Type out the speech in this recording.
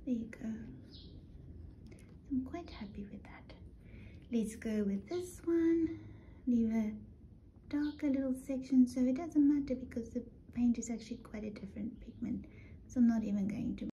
There you go. I'm quite happy with that. Let's go with this one. Leave a darker little section, so it doesn't matter because the paint is actually quite a different pigment, so I'm not even going to